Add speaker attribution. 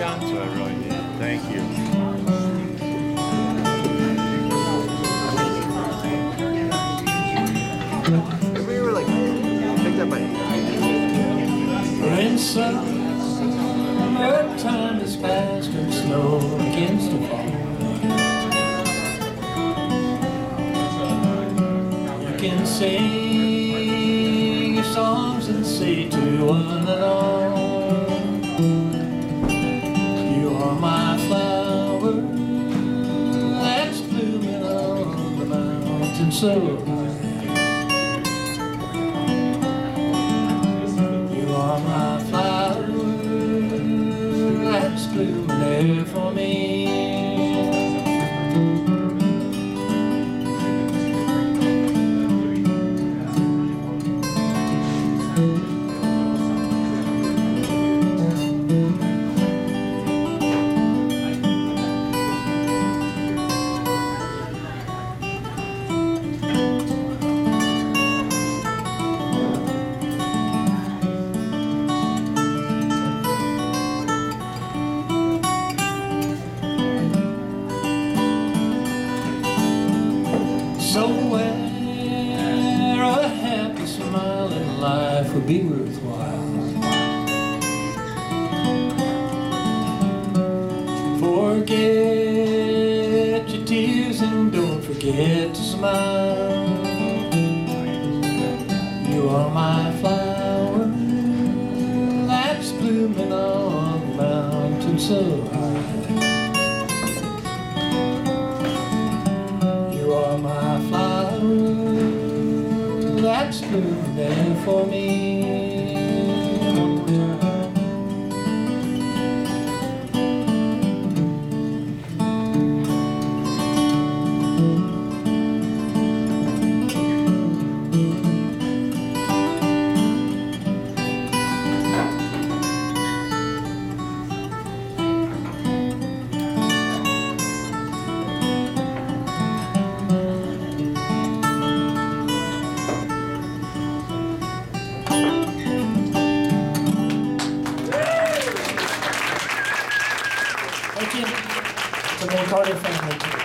Speaker 1: Vincenzo right here. Thank you.
Speaker 2: We were like picked up by
Speaker 3: In summer time is past and snow begins to fall. You can sing your songs and say to one and all, you are my flower that's blooming on the mountain so high. You are my flower that's blooming there for me. So where a happy smile in life would be worthwhile. Forget your tears and don't forget to smile. You are my flower that's blooming on the mountain so high. You are my flower that's blooming there for me. Thank you to the Carter family.